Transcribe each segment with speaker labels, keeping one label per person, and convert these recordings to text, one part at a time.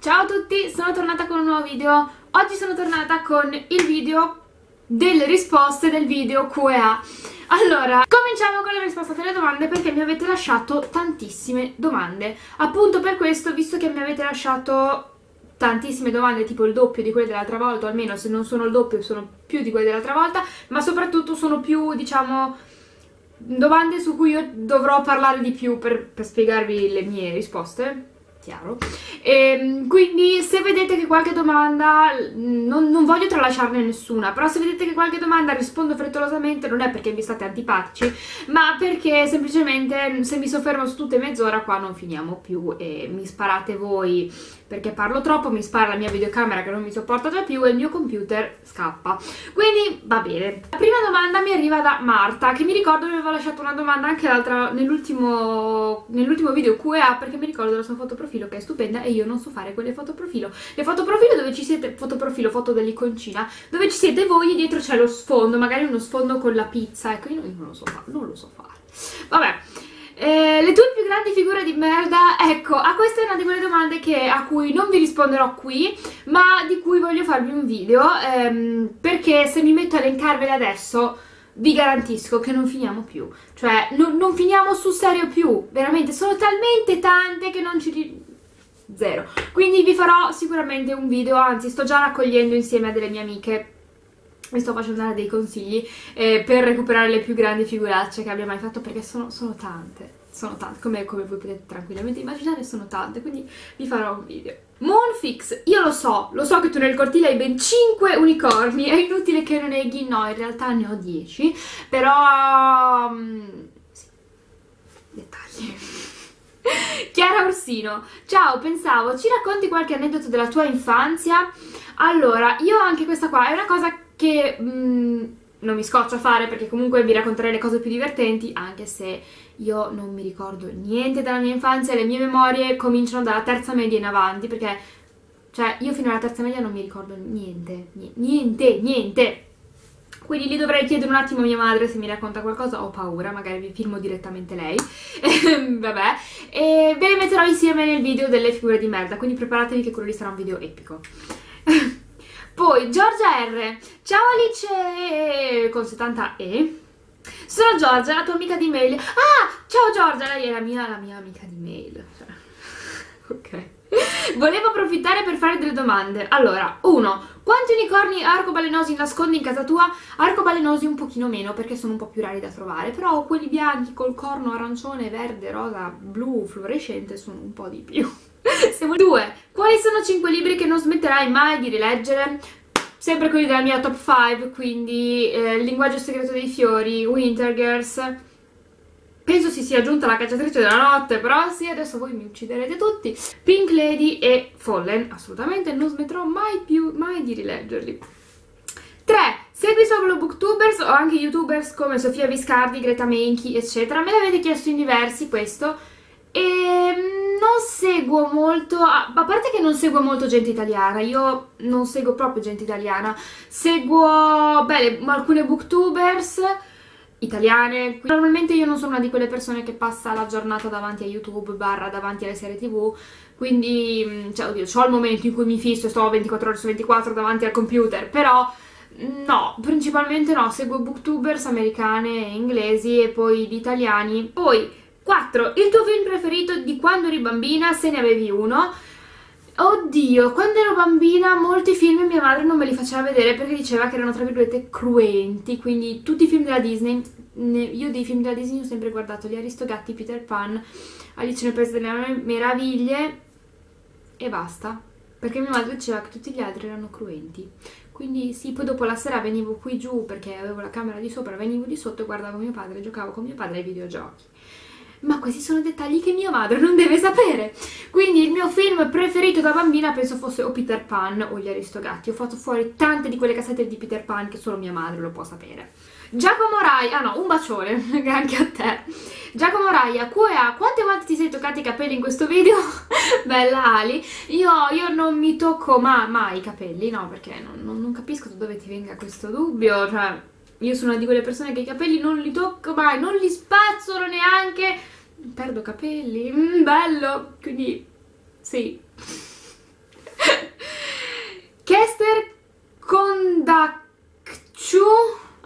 Speaker 1: Ciao a tutti, sono tornata con un nuovo video. Oggi sono tornata con il video delle risposte del video Q&A. Allora, cominciamo con le risposte alle domande perché mi avete lasciato tantissime domande. Appunto per questo, visto che mi avete lasciato tantissime domande, tipo il doppio di quelle dell'altra volta, o almeno se non sono il doppio sono più di quelle dell'altra volta, ma soprattutto sono più, diciamo, domande su cui io dovrò parlare di più per spiegarvi le mie risposte. Chiaro. Quindi se vedete che qualche domanda, non voglio tralasciarne nessuna, però se vedete che qualche domanda rispondo frettolosamente non è perché mi state antipatici, ma perché semplicemente se mi soffermo su tutte mezz'ora qua non finiamo più e mi sparate voi perché parlo troppo, mi spara la mia videocamera che non mi sopporta già più e il mio computer scappa. Quindi va bene. La prima domanda mi arriva da Marta, che mi ricordo mi aveva lasciato una domanda anche l'altra nell'ultimo video Q&A, perché mi ricordo la sua foto profilo che è stupenda e io non so fare quelle foto profilo. Le foto profilo dove ci siete, foto profilo, foto dell'iconcina, dove ci siete voi e dietro c'è lo sfondo, magari uno sfondo con la pizza, ecco io non lo so fare. Vabbè. Le tue più grandi figure di merda, ecco, questa è una di quelle domande a cui non vi risponderò qui, ma di cui voglio farvi un video, perché se mi metto a elencarvele adesso vi garantisco che non finiamo più, cioè non finiamo sul serio più, veramente, sono talmente tante che non ci... zero. Quindi vi farò sicuramente un video, anzi sto già raccogliendo insieme a delle mie amiche, mi sto facendo dare dei consigli per recuperare le più grandi figuracce che abbia mai fatto, perché sono tante, come voi potete tranquillamente immaginare, sono tante, quindi vi farò un video. Moonfix, io lo so che tu nel cortile hai ben 5 unicorni, è inutile che lo neghi, no, in realtà ne ho 10, però... sì, dettagli. Chiara Orsino, ciao, pensavo, ci racconti qualche aneddoto della tua infanzia? Allora, io anche questa qua è una cosa che non mi scoccio a fare perché comunque vi racconterei le cose più divertenti, anche se io non mi ricordo niente della mia infanzia, le mie memorie cominciano dalla terza media in avanti, perché, cioè, io fino alla terza media non mi ricordo niente. Quindi lì dovrei chiedere un attimo a mia madre se mi racconta qualcosa, ho paura, magari vi filmo direttamente lei, vabbè, e ve le metterò insieme nel video delle figure di merda, quindi preparatevi che quello lì sarà un video epico. Poi Giorgia R, ciao Alice con 70E, sono Giorgia, la tua amica di mail. Ciao Giorgia, lei è la mia amica di mail, ok. Volevo approfittare per fare delle domande. Allora, 1. Quanti unicorni arcobalenosi nascondi in casa tua? Arcobalenosi un pochino meno perché sono un po' più rari da trovare, però quelli bianchi col corno arancione, verde, rosa, blu, fluorescente sono un po' di più. 2. Quali sono 5 libri che non smetterai mai di rileggere? Sempre quelli della mia top 5, quindi Il linguaggio segreto dei fiori, Winter Girls, penso si sia aggiunta La cacciatrice della notte, però sì, adesso voi mi ucciderete tutti, Pink Lady e Fallen, assolutamente non smetterò mai di rileggerli. 3. Segui solo booktubers o anche youtubers come Sofia Viscardi, Greta Menchi, eccetera? Me l'avete chiesto in diversi questo. E non seguo molto, a parte che non seguo molto gente italiana, io non seguo proprio gente italiana, seguo, beh, alcune booktubers italiane. Normalmente io non sono una di quelle persone che passa la giornata davanti a YouTube / davanti alle serie TV, quindi, cioè, oddio, c'ho il momento in cui mi fisso e sto 24 ore su 24 davanti al computer, però no, principalmente no, seguo booktubers americane e inglesi e poi gli italiani. Poi 4. Il tuo film preferito di quando eri bambina, se ne avevi uno? Oddio, quando ero bambina molti film mia madre non me li faceva vedere perché diceva che erano tra virgolette cruenti, quindi tutti i film della Disney, io dei film della Disney ho sempre guardato Gli Aristogatti, Peter Pan, Alice nel Paese delle Meraviglie e basta, perché mia madre diceva che tutti gli altri erano cruenti. Quindi sì, poi dopo la sera venivo qui giù perché avevo la camera di sopra, venivo di sotto e guardavo mio padre, giocavo con mio padre ai videogiochi. Ma questi sono dettagli che mia madre non deve sapere. Quindi il mio film preferito da bambina penso fosse o Peter Pan o Gli Aristogatti. Ho fatto fuori tante di quelle cassette di Peter Pan che solo mia madre lo può sapere. Giacomo Rai, no, un bacione anche a te. Giacomo Raia, Q&A, quante volte ti sei toccati i capelli in questo video? Bella Ali, io non mi tocco mai i capelli, no, perché non capisco da dove ti venga questo dubbio, cioè io sono una di quelle persone che i capelli non li tocco mai, non li spazzolo neanche, perdo capelli, bello, quindi sì.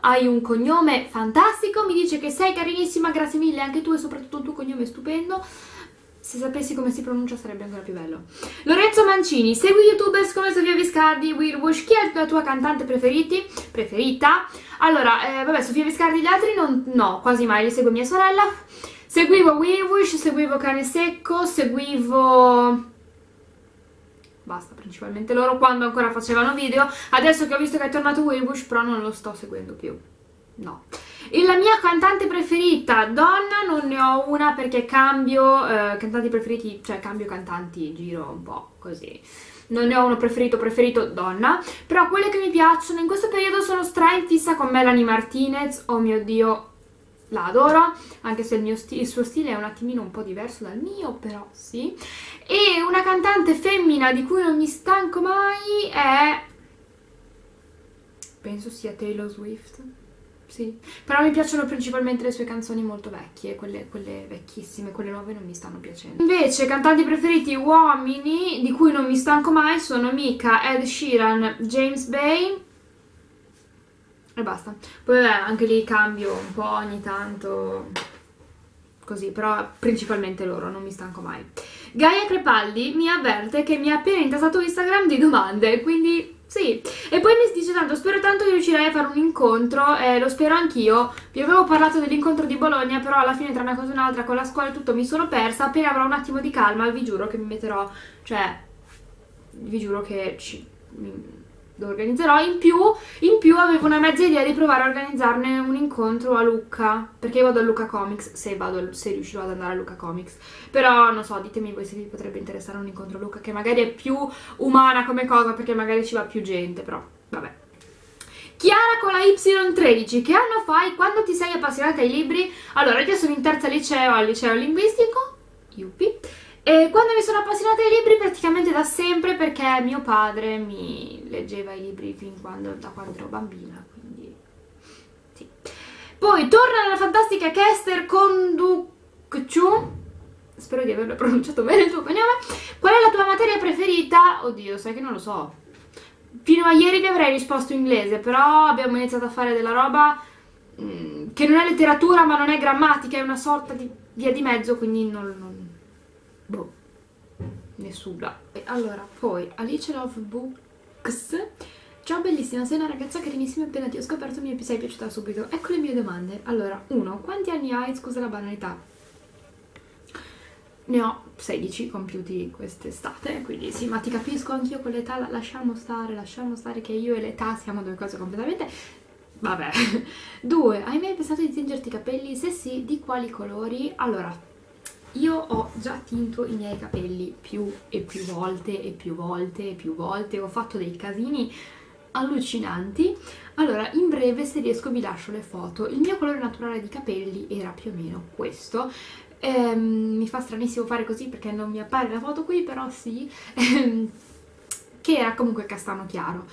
Speaker 1: hai un cognome fantastico, mi dice che sei carinissima, grazie mille anche tu e soprattutto il tuo cognome è stupendo. Se sapessi come si pronuncia sarebbe ancora più bello. Lorenzo Mancini, segui youtubers come Sofia Viscardi, Willwush, chi è la tua cantante preferita? Allora, vabbè, Sofia Viscardi, gli altri no, quasi mai, li segue mia sorella. Seguivo Willwush, seguivo Cane Secco, seguivo... basta, principalmente loro quando ancora facevano video. Adesso che ho visto che è tornato Willwush, però non lo sto seguendo più. No. E la mia cantante preferita donna non ne ho una perché cambio cantanti preferiti, cioè cambio cantanti, giro un po' così. Non ne ho uno preferito donna, però quelle che mi piacciono in questo periodo sono in fissa con Melanie Martinez. Oh mio Dio, la adoro, anche se il suo stile è un attimino un po' diverso dal mio, però sì. E una cantante femmina di cui non mi stanco mai è... penso sia Taylor Swift. Sì, però mi piacciono principalmente le sue canzoni molto vecchie, quelle vecchissime, quelle nuove non mi stanno piacendo. Invece, cantanti preferiti uomini, di cui non mi stanco mai, sono Mika, Ed Sheeran, James Bay e basta. Poi vabbè, anche lì cambio un po' ogni tanto, così, però principalmente loro, non mi stanco mai. Gaia Crepaldi mi avverte che mi ha appena intasato Instagram di domande, quindi... sì, e poi mi dice tanto, spero tanto che riuscirai a fare un incontro, lo spero anch'io. Vi avevo parlato dell'incontro di Bologna, però alla fine tra una cosa e un'altra con la scuola e tutto mi sono persa. Appena avrò un attimo di calma vi giuro che mi metterò, cioè vi giuro che lo organizzerò. In più avevo una mezza idea di provare a organizzarne un incontro a Lucca, perché io vado a Lucca Comics, se riuscirò ad andare a Lucca Comics, però non so, ditemi voi se vi potrebbe interessare un incontro a Lucca, che magari è più umana come cosa, perché magari ci va più gente, però vabbè. Chiara con la Y13, che anno fai? Quando ti sei appassionata ai libri? Allora, io sono in terza liceo, al liceo linguistico, yuppie. E quando mi sono appassionata ai libri praticamente da sempre, perché mio padre mi leggeva i libri da quando ero bambina, quindi sì. Poi torna la fantastica Kester Conducciu, spero di averlo pronunciato bene il tuo cognome. Qual è la tua materia preferita? Oddio, sai che non lo so. Fino a ieri vi avrei risposto inglese, però abbiamo iniziato a fare della roba che non è letteratura ma non è grammatica, è una sorta di via di mezzo, quindi boh, nessuna. E allora, poi Alice Love Books. Ciao bellissima, sei una ragazza carinissima e appena ti ho scoperto mi sei piaciuta subito. Ecco le mie domande. Allora, 1. Quanti anni hai? Scusa la banalità. Ne ho 16 compiuti quest'estate, quindi sì, ma ti capisco anch'io con l'età, lasciamo stare che io e l'età siamo due cose completamente... vabbè. 2. Hai mai pensato di tingerti i capelli? Se sì, di quali colori? Allora, io ho già tinto i miei capelli più e più volte e più volte e più volte, ho fatto dei casini allucinanti. Allora, in breve, se riesco vi lascio le foto. Il mio colore naturale di capelli era più o meno questo. Mi fa stranissimo fare così perché non mi appare la foto qui, però sì, che era comunque castano chiaro,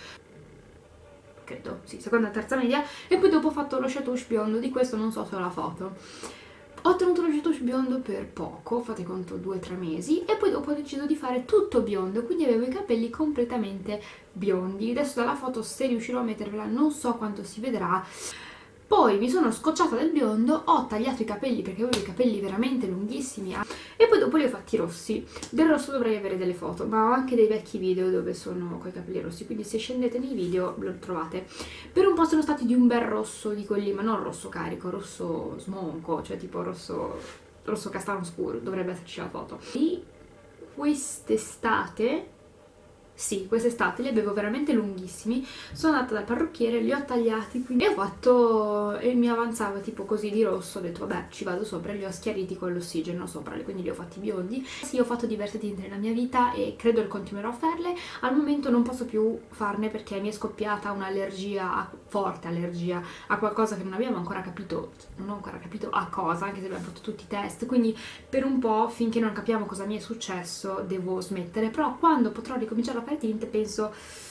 Speaker 1: credo, sì, seconda e terza media. E poi dopo ho fatto lo chatouche biondo, di questo non so se ho la foto. Ho tenuto lo chatouche biondo per poco, fate conto 2-3 mesi, e poi dopo ho deciso di fare tutto biondo, quindi avevo i capelli completamente biondi. Adesso dalla foto, se riuscirò a mettervela, non so quanto si vedrà. Poi mi sono scocciata del biondo, ho tagliato i capelli perché avevo i capelli veramente lunghissimi e poi dopo li ho fatti rossi. Del rosso dovrei avere delle foto, ma ho anche dei vecchi video dove sono con i capelli rossi, quindi se scendete nei video lo trovate. Per un po' sono stati di un bel rosso di quelli, ma non rosso carico, rosso smonco, cioè tipo rosso castano scuro, dovrebbe esserci la foto. E quest'estate... sì, quest'estate li avevo veramente lunghissimi, sono andata dal parrucchiere, li ho tagliati, quindi ho fatto, e mi avanzava tipo così di rosso, ho detto vabbè ci vado sopra e li ho schiariti con l'ossigeno sopra, quindi li ho fatti biondi. Sì, ho fatto diverse tinte nella mia vita e credo che continuerò a farle. Al momento non posso più farne perché mi è scoppiata un'allergia, forte allergia a qualcosa che non abbiamo ancora capito, non ho ancora capito a cosa, anche se abbiamo fatto tutti i test, quindi per un po', finché non capiamo cosa mi è successo, devo smettere. Però quando potrò ricominciare a fare tinte, penso,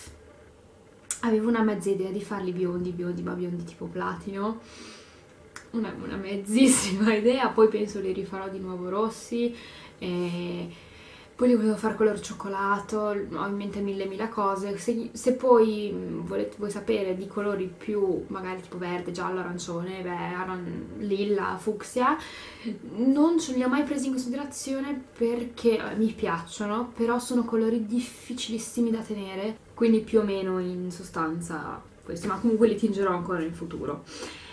Speaker 1: avevo una mezza idea di farli biondi, ma biondi tipo platino, una mezzissima idea, poi penso li rifarò di nuovo rossi, Poi li volevo fare color cioccolato, ho in mente mille cose. Se poi vuoi sapere di colori più magari tipo verde, giallo, arancione, lilla, fucsia, non ce li ho mai presi in considerazione perché mi piacciono, però sono colori difficilissimi da tenere, quindi più o meno in sostanza questo, ma comunque li tingerò ancora in futuro.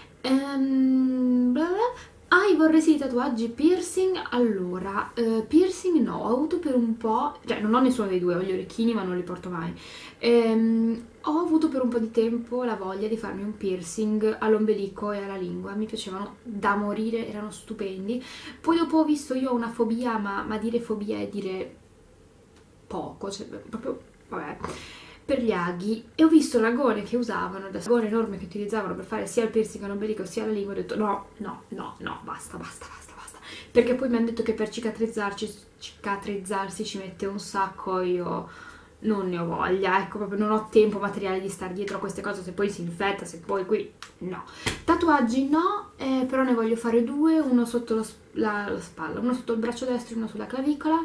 Speaker 1: Bla bla. Ah, vorresti tatuaggi, piercing? Allora, piercing no, ho avuto per un po', cioè non ho nessuno dei due, ho gli orecchini ma non li porto mai. Ho avuto per un po' di tempo la voglia di farmi un piercing all'ombelico e alla lingua, mi piacevano da morire, erano stupendi. Poi dopo ho visto, io ho una fobia, ma dire fobia è dire poco, cioè proprio, vabbè, per gli aghi, e ho visto l'agone che usavano, l'agone enorme che utilizzavano per fare sia il piercing all'ombelico sia la lingua, ho detto no, no, no, no, basta, basta, basta, basta, perché poi mi hanno detto che per cicatrizzarsi ci mette un sacco, io non ne ho voglia, ecco, proprio non ho tempo materiale di stare dietro a queste cose, se poi si infetta, se poi qui, no. Tatuaggi no, però ne voglio fare due, uno sotto la spalla, uno sotto il braccio destro e uno sulla clavicola,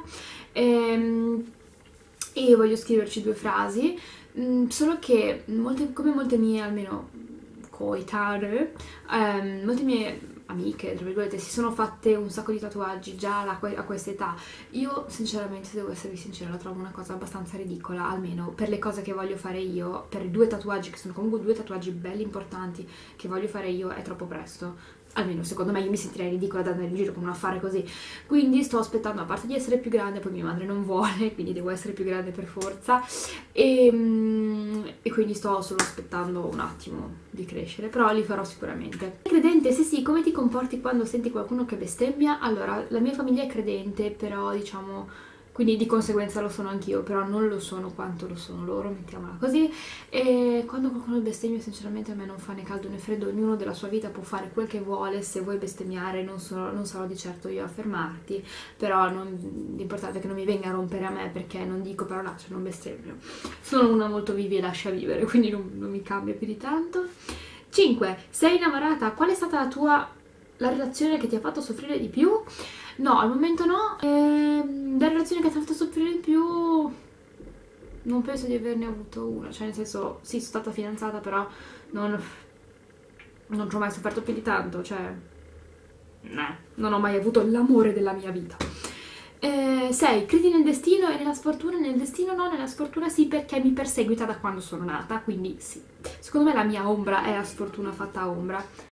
Speaker 1: e voglio scriverci 2 frasi, solo che come molte mie, almeno coetanee, molte mie amiche, tra virgolette, si sono fatte un sacco di tatuaggi già a questa età. Io sinceramente, devo esservi sincera, la trovo una cosa abbastanza ridicola, almeno per le cose che voglio fare io, per i 2 tatuaggi, che sono comunque 2 tatuaggi belli importanti che voglio fare io, è troppo presto. Almeno secondo me, io mi sentirei ridicola ad andare in giro con un affare così, quindi sto aspettando, a parte di essere più grande, poi mia madre non vuole, quindi devo essere più grande per forza, e quindi sto solo aspettando un attimo di crescere, però li farò sicuramente. Credente? Se sì, come ti comporti quando senti qualcuno che bestemmia? Allora, la mia famiglia è credente, però diciamo, quindi di conseguenza lo sono anch'io, però non lo sono quanto lo sono loro, mettiamola così. E quando qualcuno bestemmia, sinceramente a me non fa né caldo né freddo, ognuno della sua vita può fare quel che vuole, se vuoi bestemmiare non sarò di certo io a fermarti, però l'importante è che non mi venga a rompere a me, perché non dico parolacce, non bestemmio. Sono una molto vivi e lascia vivere, quindi non mi cambia più di tanto. 5. Sei innamorata? Qual è stata la relazione che ti ha fatto soffrire di più? No, al momento no. La relazione che ti ha fatto soffrire di più non penso di averne avuto una, cioè nel senso, sì, sono stata fidanzata, però non ci ho mai sofferto più di tanto, cioè non ho mai avuto l'amore della mia vita. 6. Credi nel destino e nella sfortuna? Nel destino no, nella sfortuna sì, perché mi perseguita da quando sono nata, quindi sì. Secondo me la mia ombra è la sfortuna fatta a ombra.